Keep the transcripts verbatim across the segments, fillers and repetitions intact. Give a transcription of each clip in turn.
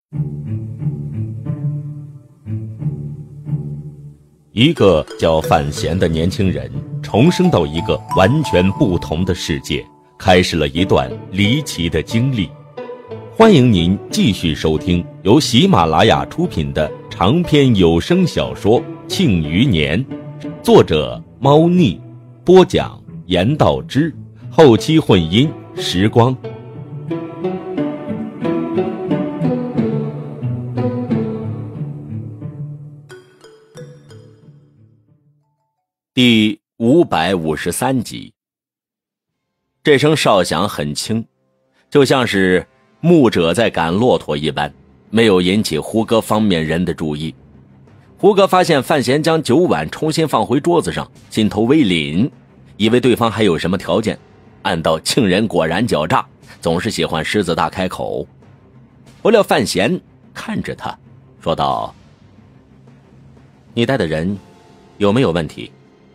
一个叫范闲的年轻人重生到一个完全不同的世界，开始了一段离奇的经历。欢迎您继续收听由喜马拉雅出品的长篇有声小说《庆余年》，作者猫腻，播讲严道之，后期混音时光。第五百五十三集。这声哨响很轻，就像是牧者在赶骆驼一般，没有引起胡歌方面人的注意。胡歌发现范闲将酒碗重新放回桌子上，心头微凛，以为对方还有什么条件，暗道庆人果然狡诈，总是喜欢狮子大开口。不料范闲看着他说道：你带的人有没有问题？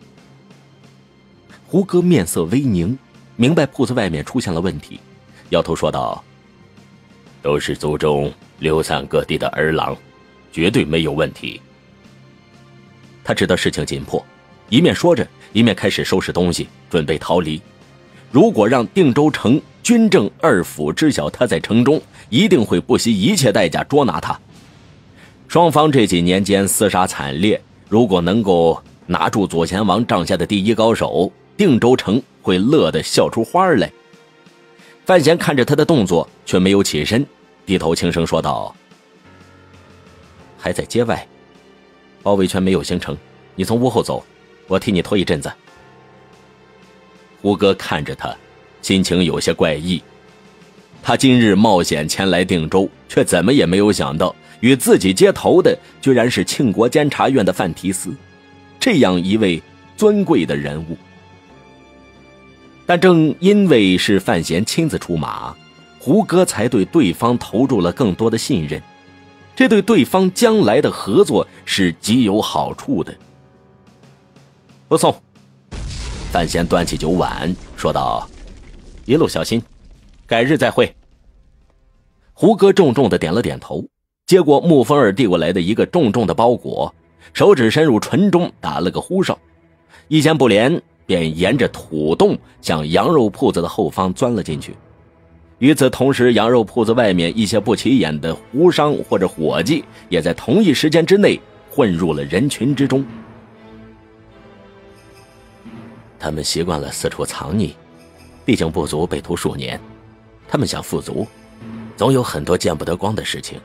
胡歌面色微凝，明白铺子外面出现了问题，摇头说道：都是族中流散各地的儿郎，绝对没有问题。他知道事情紧迫，一面说着，一面开始收拾东西，准备逃离。如果让定州城军政二府知晓他在城中，一定会不惜一切代价捉拿他。双方这几年间厮杀惨烈，如果能够拿住左贤王帐下的第一高手，定州城会乐得笑出花来。范闲看着他的动作，却没有起身，低头轻声说道：还在街外，包围圈没有形成，你从屋后走，我替你拖一阵子。胡歌看着他，心情有些怪异。他今日冒险前来定州，却怎么也没有想到，与自己接头的居然是庆国监察院的范提斯，这样一位尊贵的人物。但正因为是范闲亲自出马，胡歌才对对方投入了更多的信任，这对对方将来的合作是极有好处的。不送。范闲端起酒碗说道：一路小心，改日再会。胡歌重重地点了点头，接过沐风儿递过来的一个重重的包裹，手指伸入唇中打了个呼哨，一言不连便沿着土洞向羊肉铺子的后方钻了进去。与此同时，羊肉铺子外面一些不起眼的胡商或者伙计也在同一时间之内混入了人群之中。他们习惯了四处藏匿，毕竟部族被屠数年，他们想富足，总有很多见不得光的事情。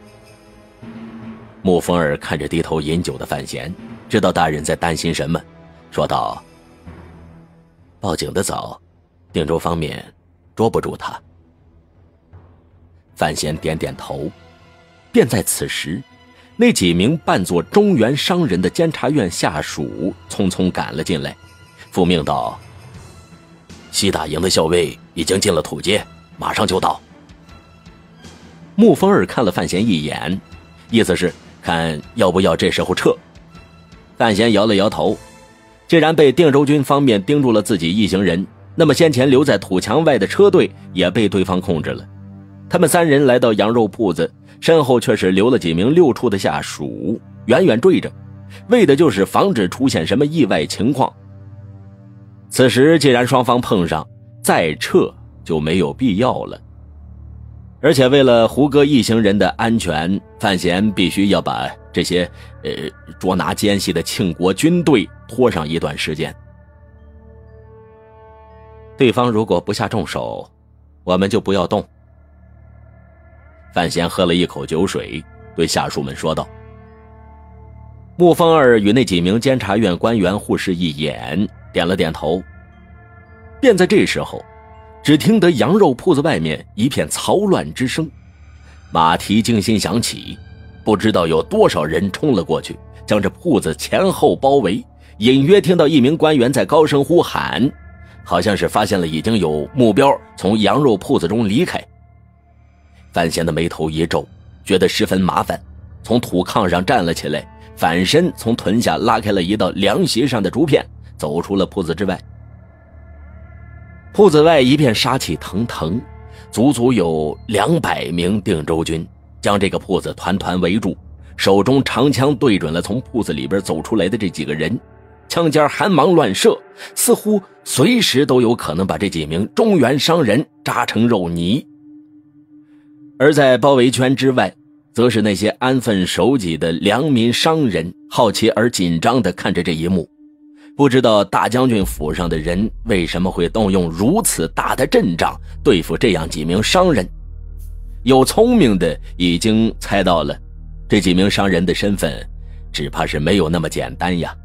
沐风儿看着低头饮酒的范闲，知道大人在担心什么，说道：报警的早，定州方面捉不住他。范闲点点头。便在此时，那几名扮作中原商人的监察院下属匆匆赶了进来，复命道：西大营的校尉已经进了土街，马上就到。沐风儿看了范闲一眼，意思是看要不要这时候撤。范闲摇了摇头，既然被定州军方面盯住了自己一行人，那么先前留在土墙外的车队也被对方控制了。他们三人来到羊肉铺子，身后却是留了几名六处的下属，远远追着，为的就是防止出现什么意外情况。此时既然双方碰上，再撤就没有必要了。而且为了胡歌一行人的安全，范闲必须要把这些呃捉拿奸细的庆国军队拖上一段时间。对方如果不下重手，我们就不要动。范闲喝了一口酒水，对下属们说道。沐风儿与那几名监察院官员互视一眼，点了点头。便在这时候，只听得羊肉铺子外面一片嘈乱之声，马蹄惊心响起，不知道有多少人冲了过去，将这铺子前后包围。隐约听到一名官员在高声呼喊，好像是发现了已经有目标从羊肉铺子中离开。范闲的眉头一皱，觉得十分麻烦，从土炕上站了起来，反身从臀下拉开了一道凉席上的竹片，走出了铺子之外。铺子外一片杀气腾腾，足足有两百名定州军将这个铺子团团围住，手中长枪对准了从铺子里边走出来的这几个人，枪尖寒芒乱射，似乎随时都有可能把这几名中原商人扎成肉泥。而在包围圈之外，则是那些安分守己的良民商人，好奇而紧张地看着这一幕，不知道大将军府上的人为什么会动用如此大的阵仗对付这样几名商人。有聪明的已经猜到了，这几名商人的身份只怕是没有那么简单呀。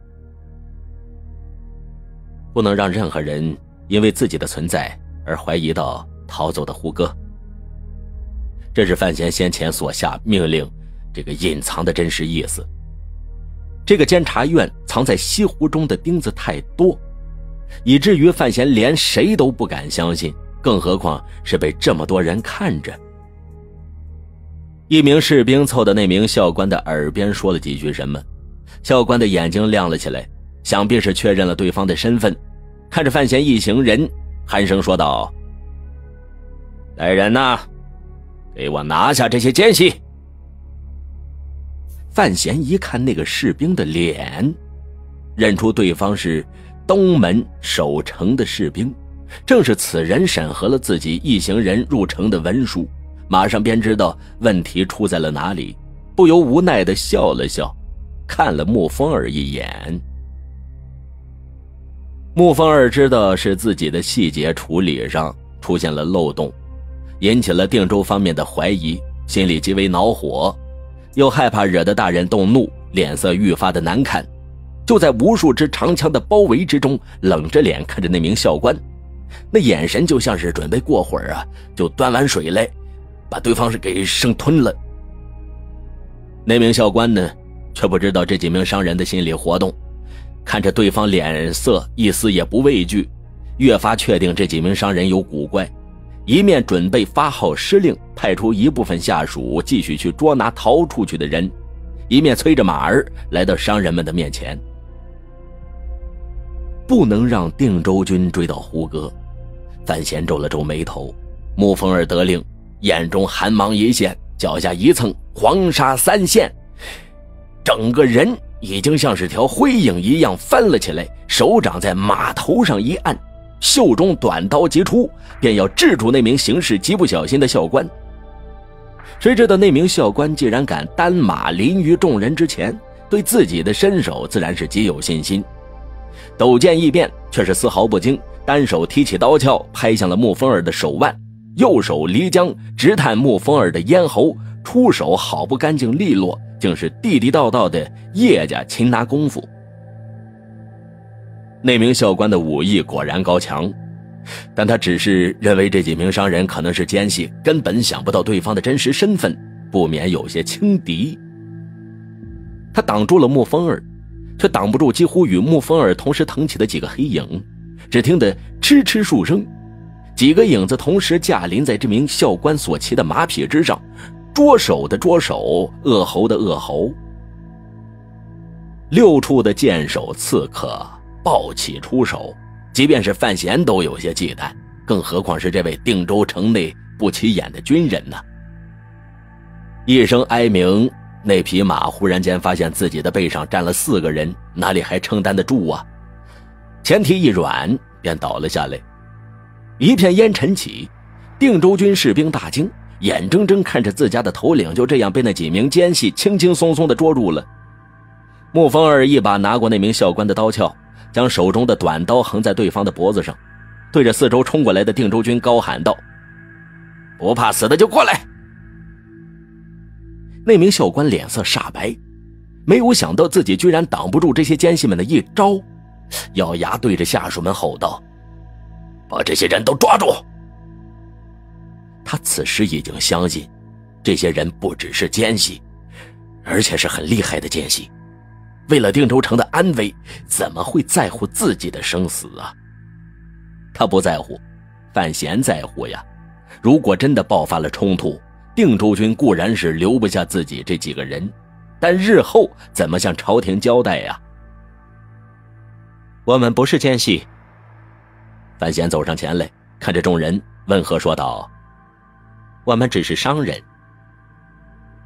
不能让任何人因为自己的存在而怀疑到逃走的胡歌。这是范闲先前所下命令这个隐藏的真实意思。这个监察院藏在西湖中的钉子太多，以至于范闲连谁都不敢相信，更何况是被这么多人看着。一名士兵凑到那名校官的耳边说了几句什么，校官的眼睛亮了起来，想必是确认了对方的身份，看着范闲一行人，寒声说道：来人呐，给我拿下这些奸细。范闲一看那个士兵的脸，认出对方是东门守城的士兵，正是此人审核了自己一行人入城的文书，马上便知道问题出在了哪里，不由无奈地笑了笑，看了穆风儿一眼。穆风儿知道是自己的细节处理上出现了漏洞，引起了定州方面的怀疑，心里极为恼火，又害怕惹得大人动怒，脸色愈发的难看，就在无数支长枪的包围之中，冷着脸看着那名校官，那眼神就像是准备过会儿啊就端碗水来把对方是给生吞了。那名校官呢，却不知道这几名商人的心理活动，看着对方脸色一丝也不畏惧，越发确定这几名商人有古怪，一面准备发号施令，派出一部分下属继续去捉拿逃出去的人，一面催着马儿来到商人们的面前。不能让定州军追到胡歌，范闲皱了皱眉头。穆风儿得令，眼中寒芒一现，脚下一蹭，黄沙三现，整个人已经像是条灰影一样翻了起来，手掌在马头上一按，袖中短刀急出，便要制住那名行事极不小心的校官。谁知道那名校官既然敢单马临于众人之前，对自己的身手自然是极有信心，抖剑一变，却是丝毫不惊，单手提起刀鞘拍向了穆风儿的手腕，右手离将直探穆风儿的咽喉，出手好不干净利落，竟是地地道道的叶家擒拿功夫。那名校官的武艺果然高强，但他只是认为这几名商人可能是奸细，根本想不到对方的真实身份，不免有些轻敌。他挡住了穆风儿，却挡不住几乎与穆风儿同时腾起的几个黑影。只听得嗤嗤数声，几个影子同时驾临在这名校官所骑的马匹之上，捉手的捉手，扼喉的扼喉。六处的剑手刺客暴起出手，即便是范闲都有些忌惮，更何况是这位定州城内不起眼的军人呢？一声哀鸣，那匹马忽然间发现自己的背上站了四个人，哪里还撑担得住啊？前蹄一软，便倒了下来。一片烟尘起，定州军士兵大惊，眼睁睁看着自家的头领就这样被那几名奸细轻轻松松地捉住了。穆风儿一把拿过那名校官的刀鞘，将手中的短刀横在对方的脖子上，对着四周冲过来的定州军高喊道：不怕死的就过来。那名校官脸色煞白，没有想到自己居然挡不住这些奸细们的一招，咬牙对着下属们吼道：把这些人都抓住！他此时已经相信，这些人不只是奸细，而且是很厉害的奸细。为了定州城的安危，怎么会在乎自己的生死啊？他不在乎，范闲在乎呀。如果真的爆发了冲突，定州军固然是留不下自己这几个人，但日后怎么向朝廷交代呀？我们不是奸细。范闲走上前来，看着众人，温和说道：我们只是商人。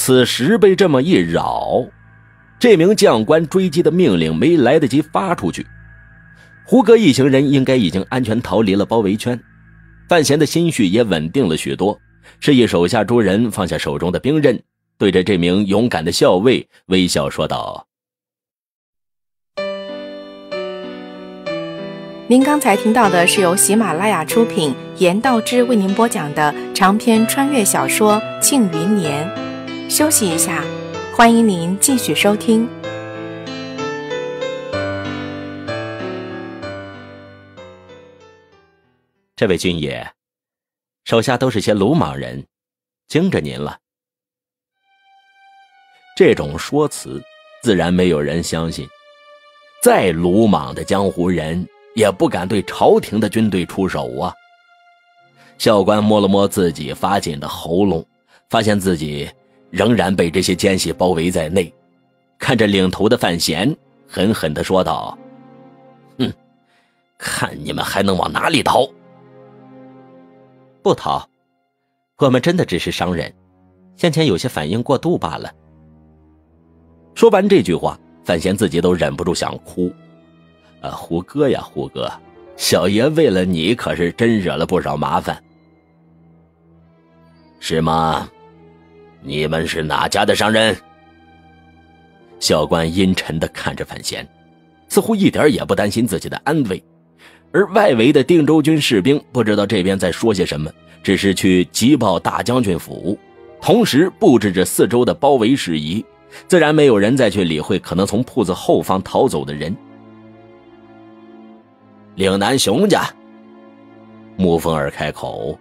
此时被这么一扰，这名将官追击的命令没来得及发出去，胡歌一行人应该已经安全逃离了包围圈。范闲的心绪也稳定了许多，示意手下诸人放下手中的兵刃，对着这名勇敢的校尉微笑说道： 您刚才听到的是由喜马拉雅出品，严道之为您播讲的长篇穿越小说《庆余年》。休息一下，欢迎您继续收听。 这位军爷，手下都是些鲁莽人，惊着您了。这种说辞自然没有人相信，再鲁莽的江湖人也不敢对朝廷的军队出手啊。校官摸了摸自己发紧的喉咙，发现自己仍然被这些奸细包围在内，看着领头的范闲，狠狠地说道：哼，看你们还能往哪里逃？ 不逃，我们真的只是商人，先前有些反应过度罢了。 说完这句话，范闲自己都忍不住想哭。啊，胡歌呀胡歌，小爷为了你可是真惹了不少麻烦。是吗？你们是哪家的商人？校官阴沉地看着范闲，似乎一点也不担心自己的安危。而外围的定州军士兵不知道这边在说些什么，只是去急报大将军府，同时布置着四周的包围事宜，自然没有人再去理会可能从铺子后方逃走的人。岭南熊家，穆风儿开口：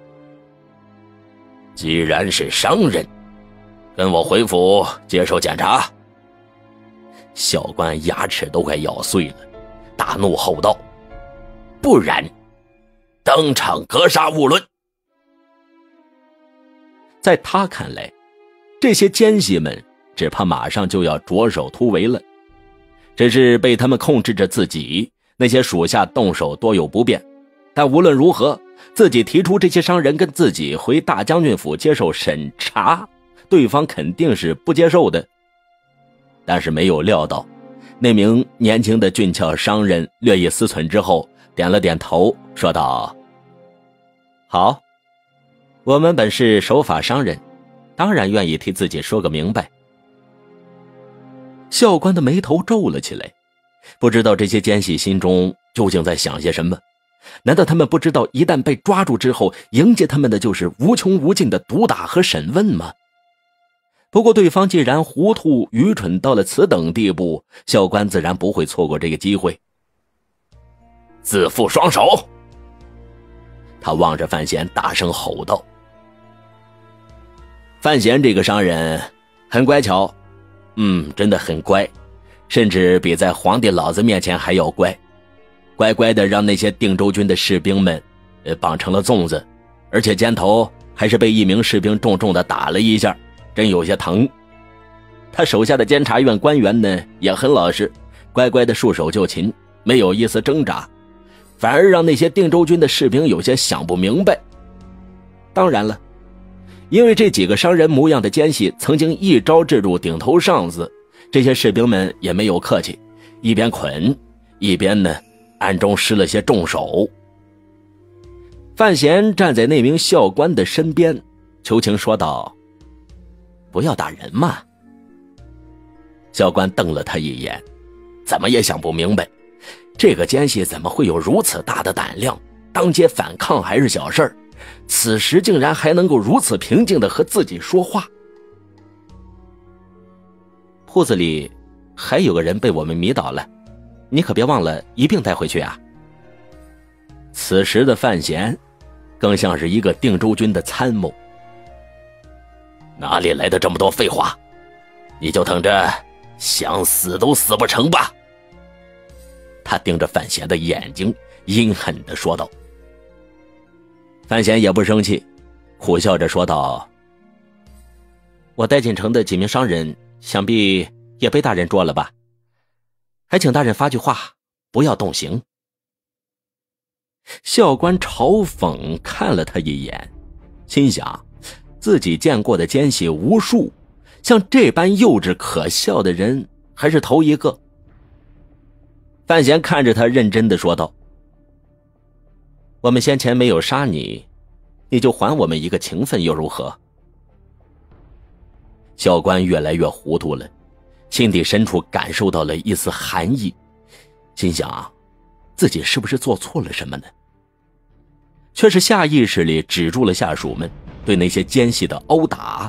既然是商人，跟我回府接受检查。校官牙齿都快咬碎了，大怒吼道：不然当场格杀勿论。在他看来，这些奸细们只怕马上就要着手突围了，只是被他们控制着自己，那些属下动手多有不便，但无论如何，自己提出这些商人跟自己回大将军府接受审查，对方肯定是不接受的。但是没有料到，那名年轻的俊俏商人略一思忖之后，点了点头，说道： 好，我们本是守法商人，当然愿意替自己说个明白。 校官的眉头皱了起来，不知道这些奸细心中究竟在想些什么。难道他们不知道一旦被抓住之后，迎接他们的就是无穷无尽的毒打和审问吗？不过对方既然糊涂愚蠢到了此等地步，校官自然不会错过这个机会。自负双手！他望着范闲大声吼道。范闲这个商人很乖巧，嗯，真的很乖，甚至比在皇帝老子面前还要乖，乖乖的让那些定州军的士兵们呃绑成了粽子，而且肩头还是被一名士兵重重的打了一下，真有些疼。他手下的监察院官员呢也很老实，乖乖的束手就擒，没有一丝挣扎，反而让那些定州军的士兵有些想不明白。当然了，因为这几个商人模样的奸细曾经一招制住顶头上司，这些士兵们也没有客气，一边捆一边呢暗中施了些重手。范闲站在那名校官的身边，求情说道：不要打人嘛。校官瞪了他一眼，怎么也想不明白，这个奸细怎么会有如此大的胆量，当街反抗还是小事儿，此时竟然还能够如此平静地和自己说话。 铺子里还有个人被我们迷倒了，你可别忘了一并带回去啊。 此时的范闲更像是一个定州军的参谋。哪里来的这么多废话？你就等着想死都死不成吧。他盯着范闲的眼睛，阴狠地说道。范闲也不生气，苦笑着说道： 我带进城的几名商人想必也被大人捉了吧，还请大人发句话，不要动刑。 校官嘲讽看了他一眼，心想自己见过的奸细无数， 像这般幼稚可笑的人还是头一个。范闲看着他认真地说道：我们先前没有杀你，你就还我们一个情分又如何？校官越来越糊涂了，心底深处感受到了一丝寒意，心想啊，自己是不是做错了什么呢？却是下意识里止住了下属们对那些奸细的殴打。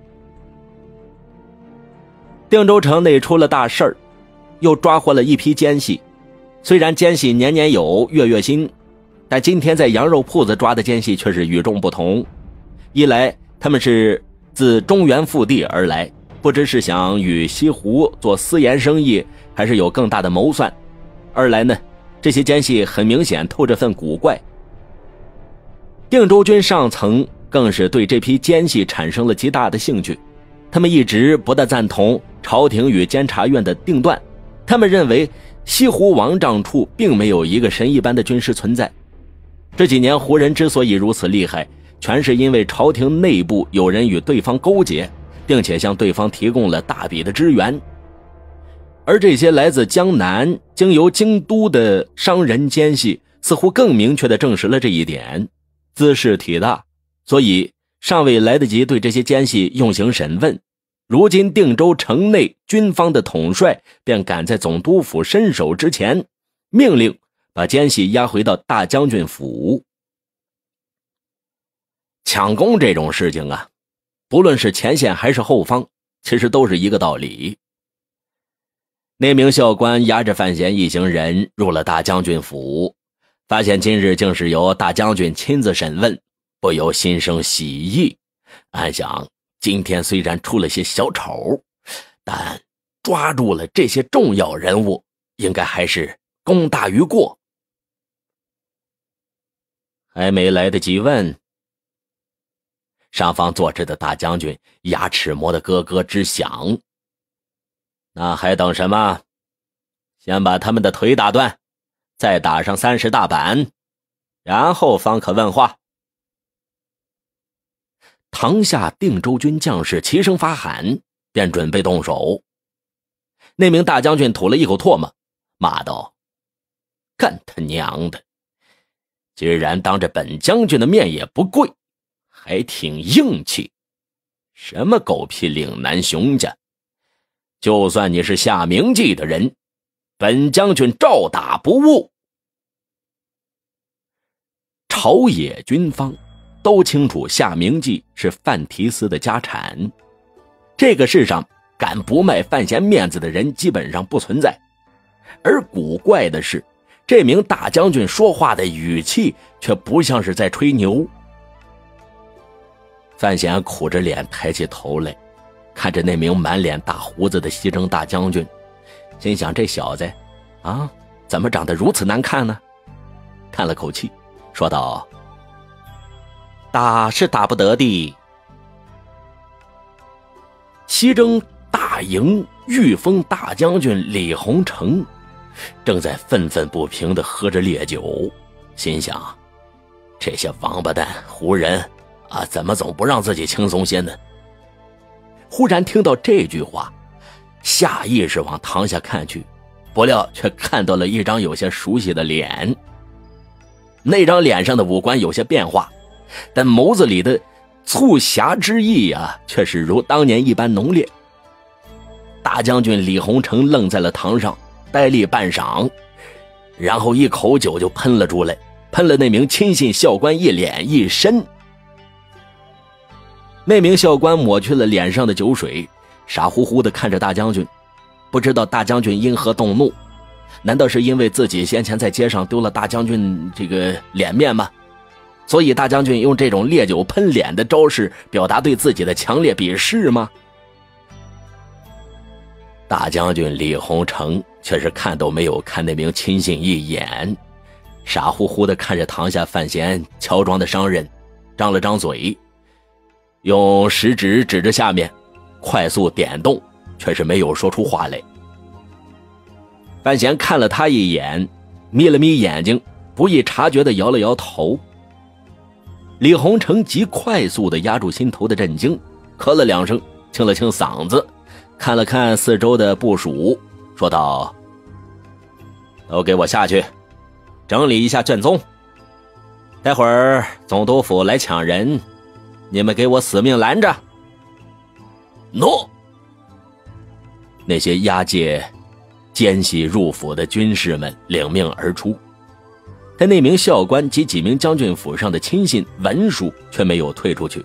定州城内出了大事儿，又抓获了一批奸细。虽然奸细年年有，月月新，但今天在羊肉铺子抓的奸细却是与众不同。一来他们是自中原腹地而来，不知是想与西湖做私盐生意，还是有更大的谋算。二来呢，这些奸细很明显透着份古怪。定州军上层更是对这批奸细产生了极大的兴趣，他们一直不大赞同朝廷与监察院的定断，他们认为西湖王帐处并没有一个神一般的军师存在。这几年胡人之所以如此厉害，全是因为朝廷内部有人与对方勾结，并且向对方提供了大笔的支援。而这些来自江南经由京都的商人奸细似乎更明确地证实了这一点，姿势体大，所以尚未来得及对这些奸细用刑审问，如今定州城内军方的统帅便赶在总督府伸手之前，命令把奸细押回到大将军府。抢功这种事情啊，不论是前线还是后方，其实都是一个道理。那名校官押着范闲一行人入了大将军府，发现今日竟是由大将军亲自审问，不由心生喜意，暗想今天虽然出了些小丑，但抓住了这些重要人物，应该还是功大于过。还没来得及问，上方坐着的大将军牙齿磨得咯咯直响。那还等什么？先把他们的腿打断，再打上三十大板，然后方可问话。堂下定州军将士齐声发喊，便准备动手。那名大将军吐了一口唾沫，骂道：干他娘的，既然当着本将军的面也不跪，还挺硬气，什么狗屁岭南熊家，就算你是下铭记的人，本将军照打不误。朝野军方都清楚夏铭记是范提斯的家产，这个世上敢不卖范闲面子的人基本上不存在。而古怪的是，这名大将军说话的语气却不像是在吹牛。范闲苦着脸抬起头来，看着那名满脸大胡子的西征大将军，心想这小子啊，怎么长得如此难看呢？叹了口气说道：打是打不得的。西征大营御风大将军李洪成正在愤愤不平地喝着烈酒，心想这些王八蛋胡人啊，怎么总不让自己轻松些呢？忽然听到这句话，下意识往堂下看去，不料却看到了一张有些熟悉的脸。那张脸上的五官有些变化，但眸子里的促狭之意啊，却是如当年一般浓烈。大将军李洪成愣在了堂上，呆立半晌，然后一口酒就喷了出来，喷了那名亲信校官一脸一身。那名校官抹去了脸上的酒水，傻乎乎地看着大将军，不知道大将军因何动怒，难道是因为自己先前在街上丢了大将军这个脸面吗？所以大将军用这种烈酒喷脸的招式表达对自己的强烈鄙视吗？大将军李洪成却是看都没有看那名亲信一眼，傻乎乎地看着堂下范闲乔装的商人，张了张嘴，用食指指着下面快速点动，却是没有说出话来。范闲看了他一眼，眯了眯眼睛，不易察觉地摇了摇头。李洪成极快速地压住心头的震惊，咳了两声， 清了清嗓子，看了看四周的部属，说道：都给我下去，整理一下卷宗。待会儿总督府来抢人，你们给我死命拦着。 喏， 那些押解奸细入府的军士们领命而出，但那名校官及几名将军府上的亲信文书却没有退出去。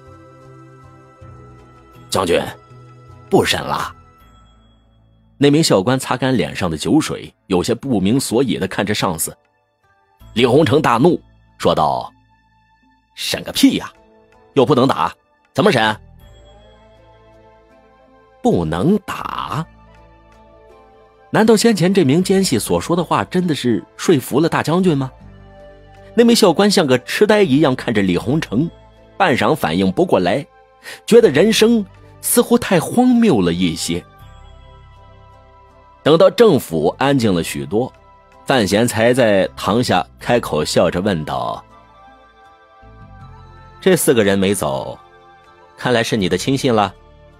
将军，不审了。 那名校官擦干脸上的酒水，有些不明所以地看着上司。李洪成大怒，说道：审个屁呀，又不能打，怎么审？不能打？难道先前这名奸细所说的话真的是说服了大将军吗？那名校官像个痴呆一样看着李洪成，半晌反应不过来，觉得人生似乎太荒谬了一些。等到政府安静了许多，范闲才在堂下开口笑着问道：这四个人没走，看来是你的亲信了。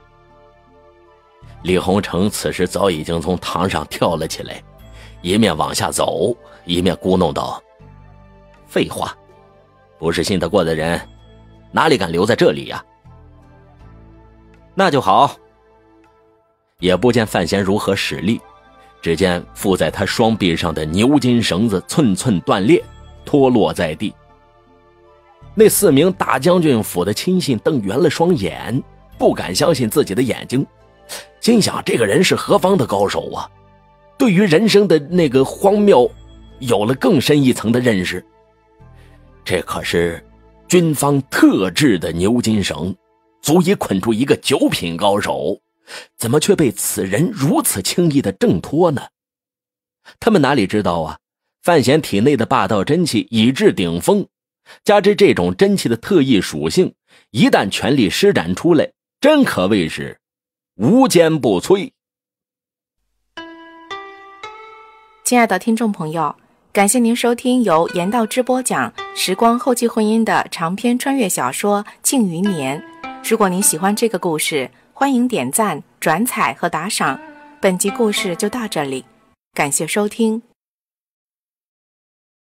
李洪成此时早已经从堂上跳了起来，一面往下走，一面咕哝道： 废话，不是信得过的人，哪里敢留在这里呀？那就好。也不见范闲如何使力，只见附在他双臂上的牛筋绳子寸寸断裂，脱落在地。那四名大将军府的亲信瞪圆了双眼，不敢相信自己的眼睛，心想这个人是何方的高手啊？对于人生的那个荒谬有了更深一层的认识。这可是军方特制的牛筋绳，足以捆住一个九品高手，怎么却被此人如此轻易的挣脱呢？他们哪里知道啊，范闲体内的霸道真气已至顶峰，加之这种真气的特异属性，一旦全力施展出来，真可谓是无坚不摧。 亲爱的听众朋友，感谢您收听由严道之播讲时光后期婚姻的长篇穿越小说《庆余年》。如果您喜欢这个故事，欢迎点赞、转采和打赏。本集故事就到这里，感谢收听。